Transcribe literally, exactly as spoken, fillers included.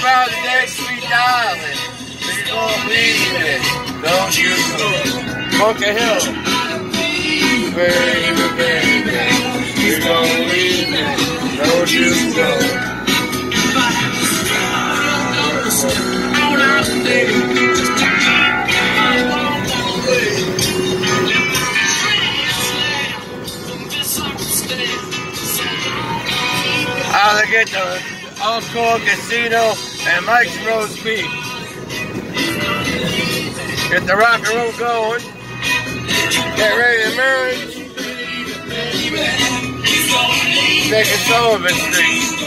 about the day, sweet darling. Please don't leave me. Don't you go. Bunker Hill. Baby, baby. Please don't leave me. Don't you go. Alligator, Encore Casino, and Mike's Roast Beef. Get the rock and roll going. Get ready to merge. Take it Sullivan Street.